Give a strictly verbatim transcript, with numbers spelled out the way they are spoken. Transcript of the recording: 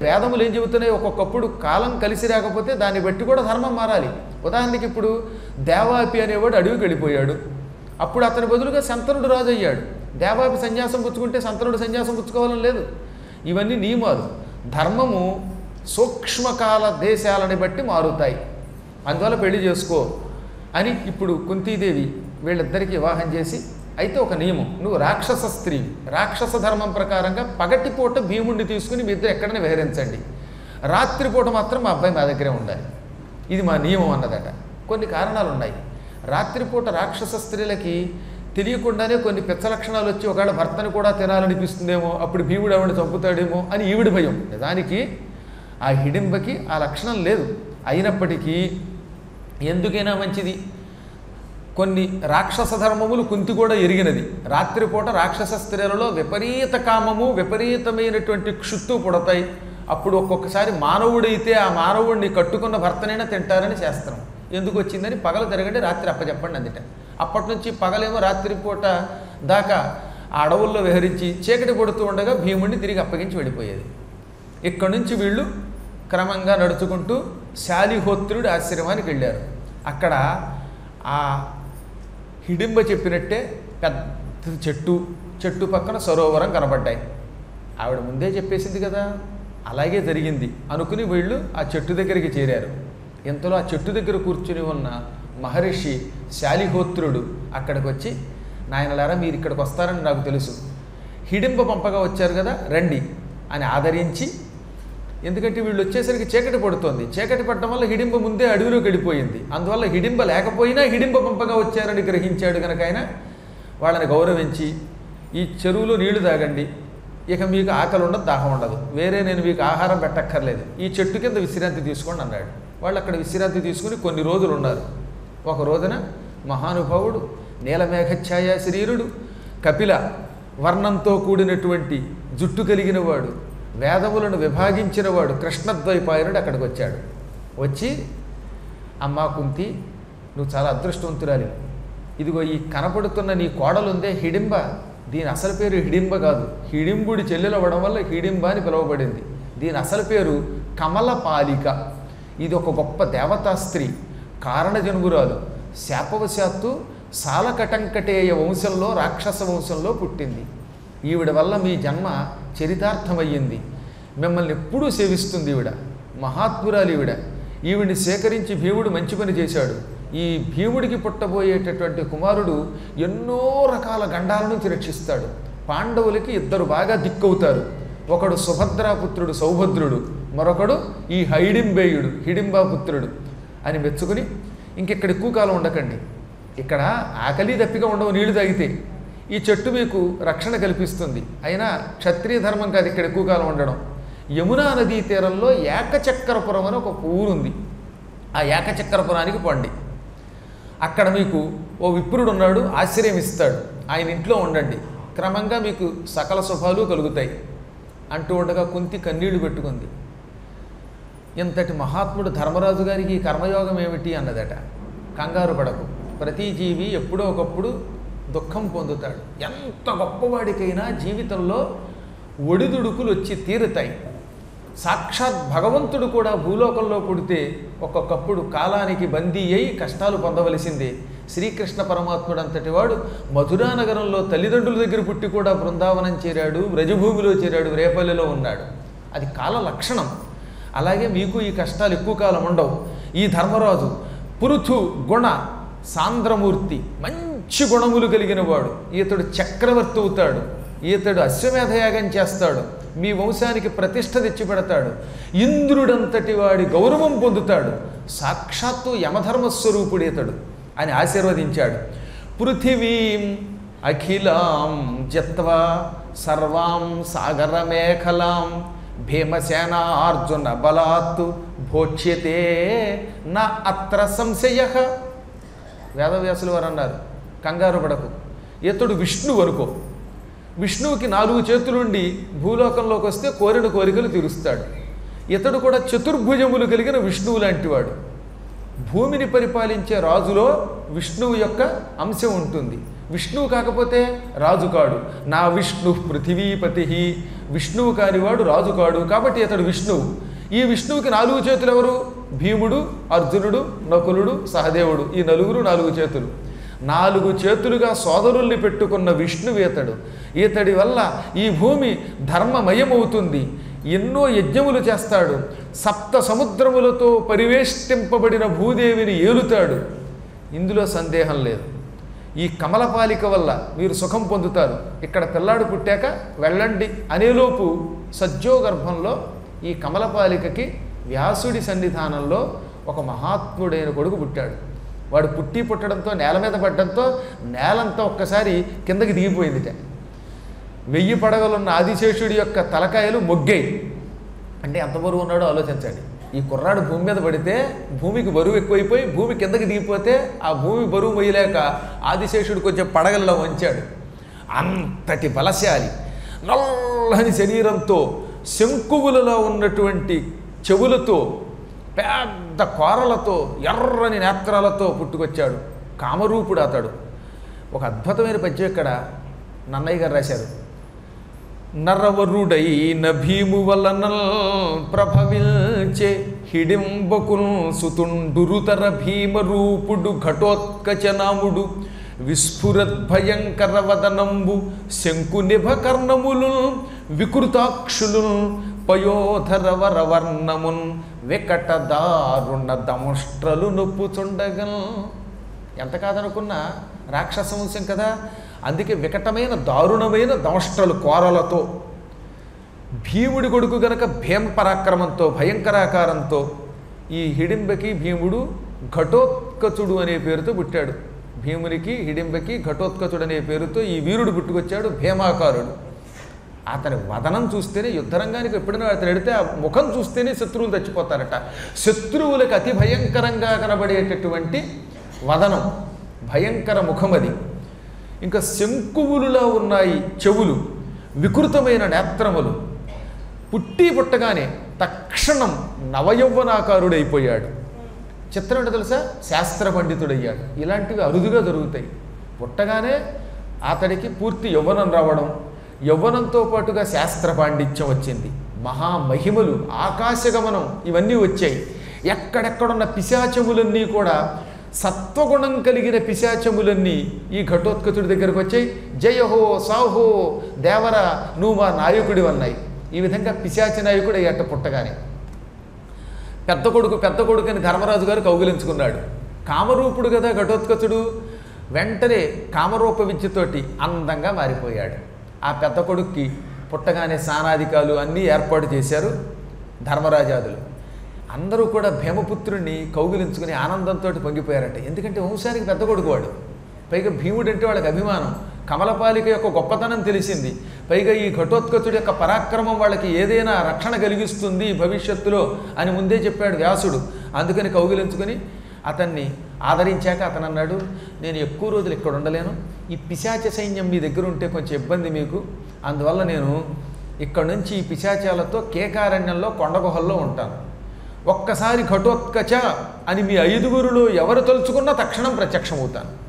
వేదములు ఏం చెబుతున్నాయి, ఒక్కొక్కప్పుడు కాలం కలిసి రాకపోతే దాన్ని బట్టి కూడా ధర్మం మారాలి. ఉదాహరణకి ఇప్పుడు దేవాపి అనేవాడు అడవికి వెళ్ళిపోయాడు, అప్పుడు అతని బదులుగా శంతనుడు రాజు అయ్యాడు. దేవాపి సన్యాసం పుచ్చుకుంటే శంతనుడు సన్యాసం పుచ్చుకోవాలని లేదు. ఇవన్నీ నియమాలు. ధర్మము సూక్ష్మకాల దేశాలని బట్టి మారుతాయి. అందువల్ల పెళ్లి చేసుకో అని ఇప్పుడు కుంతీదేవి వీళ్ళిద్దరికీ వివాహం చేసి, అయితే ఒక నియమం, నువ్వు రాక్షస స్త్రీ, రాక్షస ధర్మం ప్రకారంగా పగటిపూట భీముడిని తీసుకుని మీ ఇద్దరు ఎక్కడైనా విహరించండి, రాత్రిపూట మాత్రం మా అబ్బాయి మా దగ్గరే ఉండాలి, ఇది మా నియమం అన్నదట. కొన్ని కారణాలు ఉన్నాయి. రాత్రిపూట రాక్షస స్త్రీలకి తెలియకుండానే కొన్ని పిచ్చ లక్షణాలు వచ్చి ఒకవేళ భర్తను కూడా తినాలనిపిస్తుందేమో, అప్పుడు భీముడు ఆవిడ చంపుతాడేమో అని ఈవిడి భయం. నిజానికి ఆ హిడింబకి ఆ లక్షణం లేదు. అయినప్పటికీ ఎందుకైనా మంచిది, కొన్ని రాక్షస ధర్మములు కుంతి కూడా ఎరిగినది. రాత్రిపూట రాక్షస స్త్రీలలో విపరీత కామము, విపరీతమైనటువంటి క్షుత్తు పుడతాయి. అప్పుడు ఒక్కొక్కసారి మానవుడైతే ఆ మానవుడిని కట్టుకున్న భర్తనైనా తింటారని శాస్త్రం. ఎందుకు వచ్చిందని పగలు తిరగండి, రాత్రి అప్పచెప్పండి అందుట. అప్పటి నుంచి పగలేమో రాత్రిపూట దాకా ఆ అడవుల్లో విహరించి చీకటి పడుతూ ఉండగా భీముడిని తిరిగి అప్పగించి వెళ్ళిపోయేది. ఇక్కడి నుంచి వీళ్ళు క్రమంగా నడుచుకుంటూ శాలిహోత్రుడి ఆశ్రమానికి వెళ్ళారు. అక్కడ ఆ హిడింబ చెప్పినట్టే పెద్ద చెట్టు, చెట్టు పక్కన సరోవరం కనబడ్డాయి. ఆవిడ ముందే చెప్పేసింది కదా, అలాగే జరిగింది అనుకుని వీళ్ళు ఆ చెట్టు దగ్గరికి చేరారు. ఇంతలో ఆ చెట్టు దగ్గర కూర్చుని ఉన్న మహర్షి శాలిహోత్రుడు అక్కడికి వచ్చి, నాయనలారా మీరు ఇక్కడికి వస్తారని నాకు తెలుసు, హిడింబ పంపగా వచ్చారు కదా రండి అని ఆదరించి, ఎందుకంటే వీళ్ళు వచ్చేసరికి చీకటి పడుతోంది, చీకటి పడటం వల్ల హిడింబ ముందే అడవిలోకి వెళ్ళిపోయింది. అందువల్ల హిడింబ లేకపోయినా హిడింబ పంపగా వచ్చారని గ్రహించాడు కనుక ఆయన వాళ్ళని గౌరవించి, ఈ చెరువులో నీళ్లు తాగండి, ఇక మీకు ఆకలి ఉండదు, దాహం ఉండదు, వేరే నేను మీకు ఆహారం పెట్టక్కర్లేదు, ఈ చెట్టు కింద విశ్రాంతి తీసుకోండి అన్నాడు. వాళ్ళు అక్కడ విశ్రాంతి తీసుకుని కొన్ని రోజులు ఉన్నారు. ఒక రోజున మహానుభావుడు నీలమేఘఛాయ శరీరుడు, కపిల వర్ణంతో కూడినటువంటి జుట్టు కలిగిన వాడు, వేదములను విభాగించినవాడు కృష్ణద్వైపాయనుడు అక్కడికి వచ్చాడు. వచ్చి, అమ్మా కుంతి నువ్వు చాలా అదృష్టవంతురాలి, ఇదిగో ఈ కనపడుతున్న నీ కోడలుందే హిడింబ, దీని అసలు పేరు హిడింబ కాదు, హిడింబుడి చెల్లెలు అవ్వడం వల్ల హిడింబ అని పిలువబడింది. దీని అసలు పేరు కమలపాలిక. ఇది ఒక గొప్ప దేవతా స్త్రీ, కారణజన్మురాలు, శాపవశాత్తు సాలకటంకటేయ వంశంలో రాక్షస వంశంలో పుట్టింది. ఈవిడ వల్ల మీ జన్మ చరితార్థమయ్యింది, మిమ్మల్ని ఎప్పుడూ సేవిస్తుంది ఈవిడ, మహాత్మురాలు ఈవిడ. ఈవిడిని సేకరించి భీముడు మంచి పని చేశాడు. ఈ భీముడికి పుట్టబోయేటటువంటి కుమారుడు ఎన్నో రకాల గండాల నుంచి రక్షిస్తాడు. పాండవులకి ఇద్దరు బాగా దిక్కవుతారు, ఒకడు సుభద్రాపుత్రుడు సౌభద్రుడు, మరొకడు ఈ హైడింబేయుడు హిడింబాపుత్రుడు అని మెచ్చుకుని, ఇంకెక్కడ ఎక్కువ కాలం ఉండకండి, ఇక్కడ ఆకలి దప్పిక ఉండవు నీళ్లు తాగితే, ఈ చెట్టు మీకు రక్షణ కల్పిస్తుంది, అయినా క్షత్రియ ధర్మం కాదు ఇక్కడ ఎక్కువ కాలం ఉండడం. యమునా నదీ తీరంలో ఏకచక్రపురం అని ఒక ఊరుంది, ఆ ఏకచక్రపురానికి పండి, అక్కడ మీకు ఓ విప్రుడు ఉన్నాడు, ఆశ్రయం ఇస్తాడు, ఆయన ఇంట్లో ఉండండి, క్రమంగా మీకు సకల శుభాలు కలుగుతాయి అంటూ ఉండగా కుంతి కన్నీళ్లు పెట్టుకుంది. ఇంతటి మహాత్ముడు ధర్మరాజు గారికి ఈ కర్మయోగం ఏమిటి అన్నదట. కంగారు పడకు, ప్రతి జీవి ఎప్పుడో ఒకప్పుడు దుఃఖం పొందుతాడు. ఎంత గొప్పవాడికైనా జీవితంలో ఒడిదుడుకులు వచ్చి తీరుతాయి. సాక్షాత్ భగవంతుడు కూడా భూలోకంలో పుడితే ఒక్కొక్కప్పుడు కాలానికి బందీ అయి కష్టాలు పొందవలసిందే. శ్రీకృష్ణ పరమాత్ముడు అంతటి వాడు మధురా నగరంలో తల్లిదండ్రుల దగ్గర పుట్టి కూడా బృందావనం చేరాడు, వ్రజభూమిలో చేరాడు, రేపల్లిలో ఉన్నాడు. అది కాల లక్షణం. అలాగే మీకు ఈ కష్టాలు ఎక్కువ కాలం ఉండవు. ఈ ధర్మరాజు పురుథు గుణ సాంద్రమూర్తి, మంచి గుణములు కలిగిన వాడు, ఈతడు చక్రవర్తి అవుతాడు, ఈతడు అశ్వమేధయాగం చేస్తాడు, మీ వంశానికి ప్రతిష్ఠ తెచ్చిపెడతాడు, ఇంద్రుడంతటి వాడి గౌరవం పొందుతాడు, సాక్షాత్తు యమధర్మస్వరూపుడు ఈతడు అని ఆశీర్వదించాడు. పృథివీం అఖిలాం జత్వా సర్వాం సాగరమేఖలాం భీమసేనార్జున బలాత్తు భోక్ష్యతే నా అత్ర సంశయః. వేదవ్యాసులు వారు అన్నారు, కంగారు పడకు, ఇతడు విష్ణువు అనుకో, విష్ణువుకి నాలుగు చేతులుండి భూలోకంలోకి వస్తే కోరిన కోరికలు తీరుస్తాడు. ఇతడు కూడా చతుర్భుజములు కలిగిన విష్ణువు లాంటివాడు. భూమిని పరిపాలించే రాజులో విష్ణువు యొక్క అంశం ఉంటుంది. విష్ణువు కాకపోతే రాజు కాడు. నా విష్ణు పృథివీపతి, విష్ణువు కానివాడు రాజు కాడు, కాబట్టి అతడు విష్ణువు. ఈ విష్ణువుకి నాలుగు చేతులు ఎవరు? భీముడు, అర్జునుడు, నకులుడు, సహదేవుడు. ఈ నలుగురు నాలుగు చేతులు. నాలుగు చేతులుగా సోదరుల్ని పెట్టుకున్న విష్ణువు ఈతడు. ఈతడి వల్ల ఈ భూమి ధర్మమయమవుతుంది. ఎన్నో యజ్ఞములు చేస్తాడు. సప్త సముద్రములతో పరివేష్టింపబడిన భూదేవిని ఏలుతాడు. ఇందులో సందేహం లేదు. ఈ కమలపాలిక వల్ల మీరు సుఖం పొందుతారు. ఇక్కడ పిల్లాడు పుట్టాక వెళ్ళండి అనేలోపు సజ్జోగర్భంలో ఈ కమలపాలికకి వ్యాసుడి సన్నిధానంలో ఒక మహాత్ముడైన కొడుకు పుట్టాడు. వాడు పుట్టి పుట్టడంతో నేల మీద పడ్డంతో నేలంతా ఒక్కసారి కిందకి దిగిపోయిందిట. వెయ్యి పడగలున్న ఆదిశేషుడి యొక్క తలకాయలు మొగ్గాయి. అంటే ఎంత బరువు ఉన్నాడో ఆలోచించండి. ఈ కుర్రాడు భూమి మీద పడితే భూమికి బరువు ఎక్కువైపోయి భూమి కిందకి దిగిపోతే ఆ భూమి బరువు మొయ్యలేక ఆదిశేషుడు కొంచెం పడగల్లో వంచాడు. అంతటి బలశాలి, నల్లని శరీరంతో, శంకువులలో ఉన్నటువంటి చెవులతో, పెద్ద కోరలతో, ఎర్రని నేత్రాలతో పుట్టుకొచ్చాడు. కామరూపుడు అతడు. ఒక అద్భుతమైన పద్యం ఇక్కడ నన్నయ్య గారు రాశారు. నరవరుడైన భీము వలన ప్రభవించే హిడింబకుల్ సుతుండురుతర భీమరూపుడు ఘటోత్కచనాముడు విస్ఫురద్భయంకర వదనంబు శంకునిభ కర్ణములు వికృతాక్షులు పయోధర వరవర్ణమున్ వికట దారుణ దంష్ట్రలు నొప్పుచుండగన్. ఎంత కాదనుకున్నా రాక్షస వంశం కదా, అందుకే వికటమైన దారుణమైన దంష్ట్రలు కోరలతో. భీముడి కొడుకు గనక భీమ పరాక్రమంతో, భయంకరాకారంతో ఈ హిడింబకి భీముడు ఘటోత్కచుడు అనే పేరుతో పుట్టాడు. భీమునికి హిడింబకి ఘటోత్కచుడు అనే పేరుతో ఈ వీరుడు పుట్టుకొచ్చాడు, భీమాకారుడు. అతని వదనం చూస్తేనే యుద్ధరంగానికి ఎప్పుడైనా అతను ఎడితే ఆ ముఖం చూస్తేనే శత్రువులు చచ్చిపోతారట. శత్రువులకు అతి భయంకరంగా కనబడేటటువంటి వదనం, భయంకర ముఖం అది. ఇంకా శంకువులులా ఉన్నాయి చెవులు, వికృతమైన నేత్రములు. పుట్టి పుట్టగానే తక్షణం నవయౌవనాకారుడైపోయాడు. చిత్రం ఏంటో తెలుసా? శాస్త్ర పండితుడయ్యాడు. ఇలాంటివి అరుదుగా జరుగుతాయి. పుట్టగానే అతడికి పూర్తి యవ్వనం రావడం, యవ్వనంతో పాటుగా శాస్త్ర పాండిత్యం వచ్చింది, మహామహిమలు, ఆకాశగమనం ఇవన్నీ వచ్చాయి. ఎక్కడెక్కడున్న పిశాచములన్నీ కూడా, సత్వగుణం కలిగిన పిశాచములన్నీ ఈ ఘటోత్కచుడి దగ్గరకు వచ్చాయి. జయహో సాహో దేవర నువ్వు మా నాయకుడి అన్నాయి. ఈ విధంగా పిశాచ నాయకుడు అయ్యట పుట్టగానే. పెద్ద కొడుకు పెద్ద కొడుకు అని ధర్మరాజు గారు కౌగిలించుకున్నాడు. కామరూపుడు కదా ఘటోత్కచుడు, వెంటనే కామరూప విద్యతోటి అందంగా మారిపోయాడు. ఆ పెద్ద కొడుక్కి పుట్టగానే స్నానాధికాలు అన్నీ ఏర్పాటు చేశారు ధర్మరాజాదులు. అందరూ కూడా భీమపుత్రుడిని కౌగిలించుకుని ఆనందంతో పొంగిపోయారట. ఎందుకంటే వంశానికి పెద్ద కొడుకు వాడు. పైగా భీముడు అంటే వాళ్ళకి అభిమానం. కమలపాలిక యొక్క గొప్పతనం తెలిసింది. పైగా ఈ ఘటోత్కచుడి యొక్క పరాక్రమం వాళ్ళకి ఏదైనా రక్షణ కలిగిస్తుంది భవిష్యత్తులో అని ముందే చెప్పాడు వ్యాసుడు. అందుకని కౌగిలించుకొని అతన్ని ఆదరించాక అతను అన్నాడు, నేను ఎక్కువ రోజులు ఇక్కడ ఉండలేను, ఈ పిశాచ సైన్యం మీ దగ్గర ఉంటే కొంచెం ఇబ్బంది మీకు, అందువల్ల నేను ఇక్కడ నుంచి ఈ పిశాచాలతో కేకారణ్యంలో కొండగుహల్లో ఉంటాను. ఒక్కసారి ఘటోత్కచ అని మీ ఐదుగురులో ఎవరు తలుచుకున్నా తక్షణం ప్రత్యక్షమవుతాను.